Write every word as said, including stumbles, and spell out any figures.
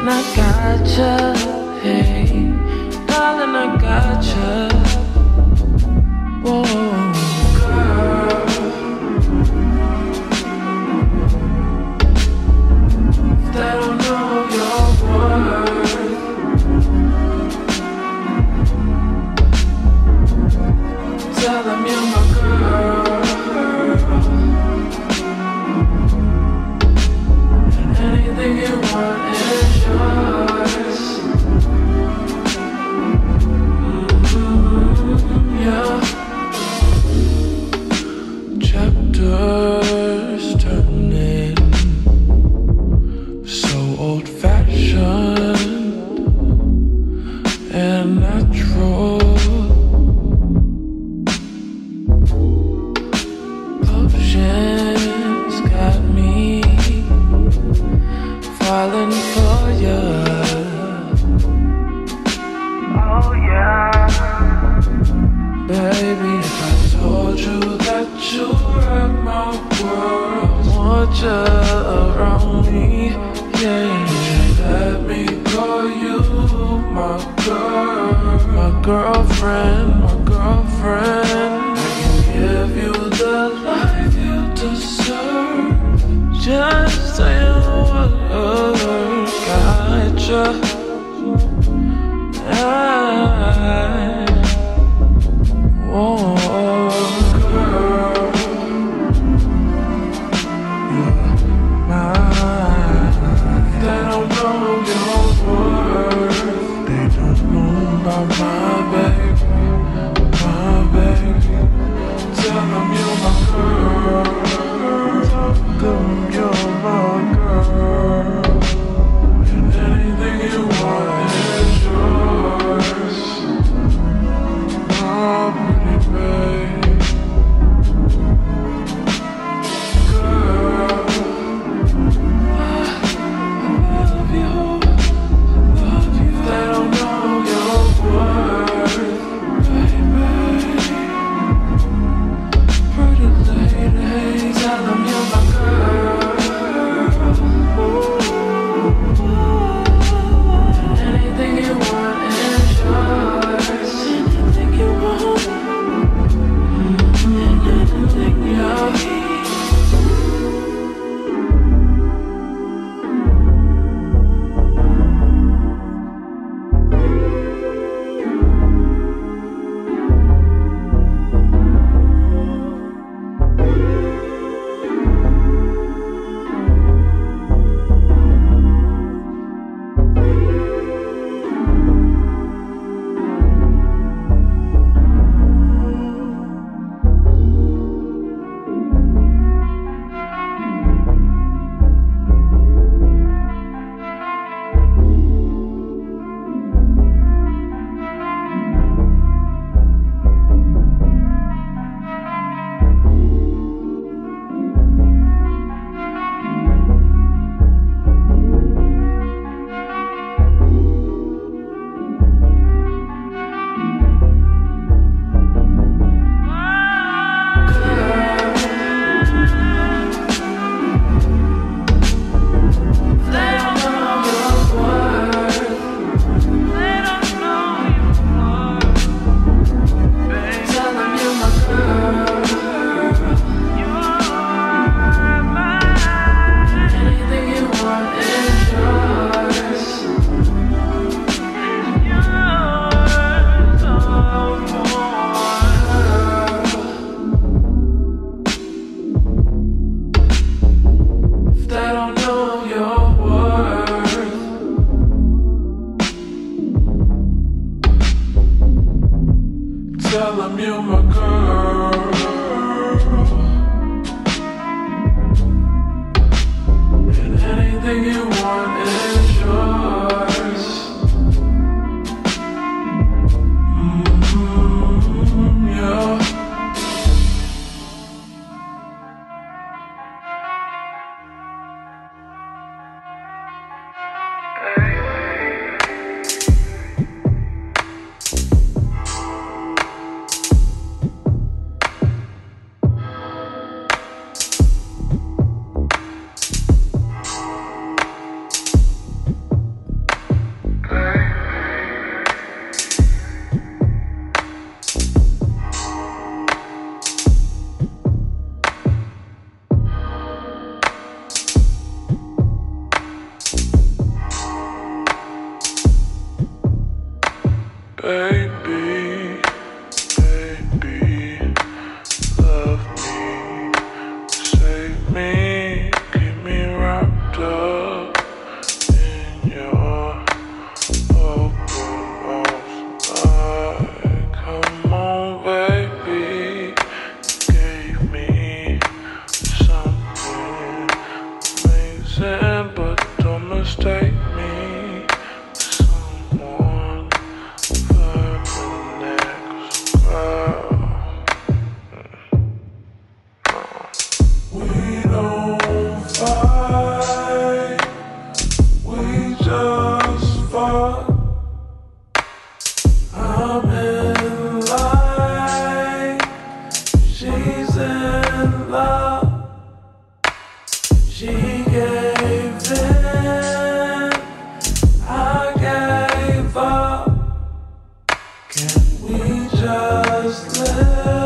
I gotcha, hey, darling, I gotcha. Whoa, girl, if they don't know your worth, tell them you're my girl, and anything you want is yours. Mm-hmm, yeah. Chapters turning, so old-fashioned and natural. Potions got me falling for ya. Oh yeah, baby, if I told you that you rock my world, want you around me, yeah. Let me call you my girl, my girlfriend, my girlfriend. I can give you the life you deserve. Just say a word, gotcha. I, oh, girl, you're mine. They don't know your worth. They don't know about my baby, my baby. Tell them you're my girl. Tell them you're my girl. And anything you want is yours. My pretty babe, girl, I love you, love you. They don't know your worth, baby. Pretty lady, tell them you're my girl. And anything you want is yours. Anything you want, and anything you need. Tell them you're my girl. And anything you want is yours. Mm-hmm, yeah. just let